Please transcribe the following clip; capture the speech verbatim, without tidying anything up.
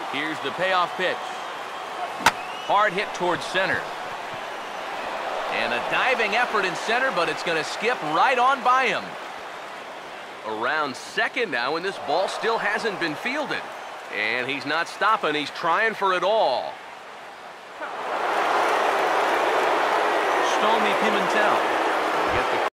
Here's the payoff pitch. Hard hit towards center. And a diving effort in center, but it's going to skip right on by him. Around second now, and this ball still hasn't been fielded. And he's not stopping. He's trying for it all. Stormy Pimentel. Get the